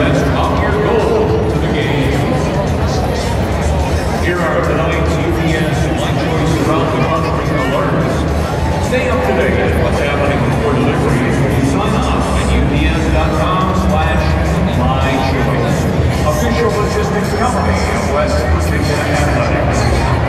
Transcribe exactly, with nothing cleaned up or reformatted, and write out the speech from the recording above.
presents Up Your Goal to the game. Here are tonight's U P S line choice around the country alerts. Stay up to date with what's happening before delivery when you sign up at U P S dot com slash my choice. Official logistics company of West Virginia Athletics.